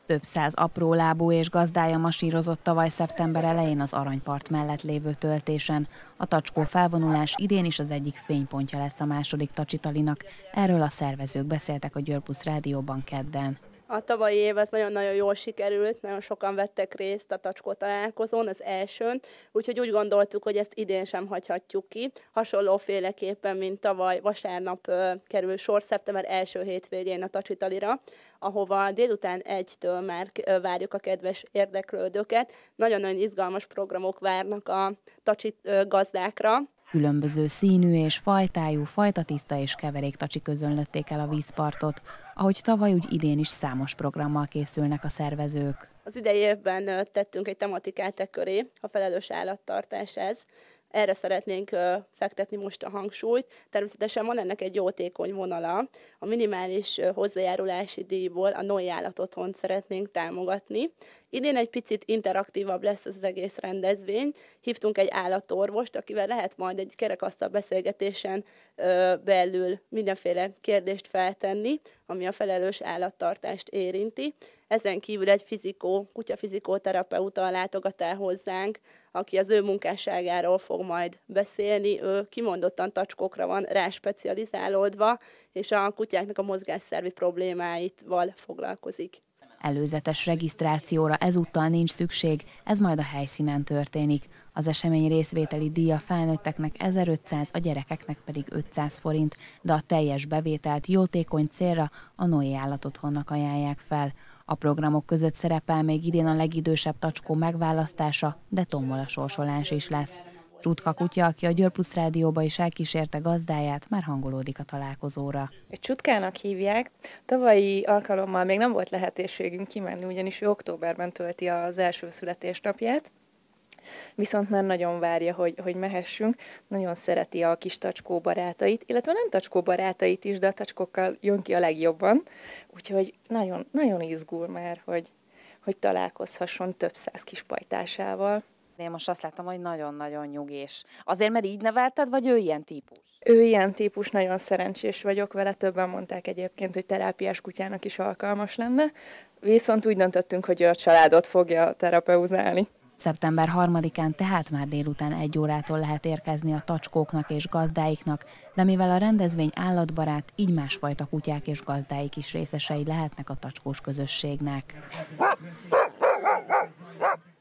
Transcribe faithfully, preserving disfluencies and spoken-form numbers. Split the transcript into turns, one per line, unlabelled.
Több száz aprólábú és gazdája masírozott tavaly szeptember elején az Aranypart mellett lévő töltésen. A tacskó felvonulás idén is az egyik fénypontja lesz a második tacsitalinak. Erről a szervezők beszéltek a Győr Plusz Rádióban kedden.
A tavalyi év az nagyon-nagyon jól sikerült, nagyon sokan vettek részt a tacskó találkozón, az elsőn, úgyhogy úgy gondoltuk, hogy ezt idén sem hagyhatjuk ki. Hasonlóféleképpen, mint tavaly vasárnap kerül sor szeptember első hétvégén a tacsitalira, ahova délután egytől már várjuk a kedves érdeklődőket. Nagyon-nagyon izgalmas programok várnak a tacsit gazdákra.
Különböző színű és fajtájú, fajtatiszta és keverék tacsi közönlötték el a vízpartot. Ahogy tavaly, úgy idén is számos programmal készülnek a szervezők.
Az idei évben tettünk egy tematikát e köré, a felelős állattartás ez. Erre szeretnénk fektetni most a hangsúlyt. Természetesen van ennek egy jótékony vonala. A minimális hozzájárulási díjból a Noé Állatotthont szeretnénk támogatni. Idén egy picit interaktívabb lesz az egész rendezvény. Hívtunk egy állatorvost, akivel lehet majd egy kerekasztal beszélgetésen belül mindenféle kérdést feltenni, ami a felelős állattartást érinti. Ezen kívül egy fizikó, kutyafizikóterapeuta látogat el hozzánk, aki az ő munkásságáról fog majd beszélni. Ő kimondottan tacskókra van ráspecializálódva, és a kutyáknak a mozgásszervi problémáival foglalkozik.
Előzetes regisztrációra ezúttal nincs szükség, ez majd a helyszínen történik. Az esemény részvételi díja felnőtteknek ezerötszáz, a gyerekeknek pedig ötszáz forint, de a teljes bevételt jótékony célra a Noé Állatotthonnak ajánlják fel. A programok között szerepel még idén a legidősebb tacskó megválasztása, de tombola sorsolás is lesz. Csutka kutya, aki a Győr Plusz Rádióba is elkísérte gazdáját, már hangolódik a találkozóra.
Csutkának hívják. Tavalyi alkalommal még nem volt lehetőségünk kimenni, ugyanis ő októberben tölti az első születésnapját. Viszont már nagyon várja, hogy, hogy mehessünk. Nagyon szereti a kis tacskó barátait, illetve nem tacskó barátait is, de a tacskókkal jön ki a legjobban. Úgyhogy nagyon, nagyon izgul már, hogy, hogy találkozhasson több száz kis pajtásával.
Én most azt láttam, hogy nagyon-nagyon nyugés. Azért, mert így nevelted, vagy ő ilyen típus?
Ő ilyen típus, nagyon szerencsés vagyok vele, többen mondták egyébként, hogy terápiás kutyának is alkalmas lenne, viszont úgy döntöttünk, hogy ő a családot fogja terapeuzálni.
Szeptember harmadikán tehát már délután egy órától lehet érkezni a tacskóknak és gazdáiknak, de mivel a rendezvény állatbarát, így másfajta kutyák és gazdáik is részesei lehetnek a tacskós közösségnek.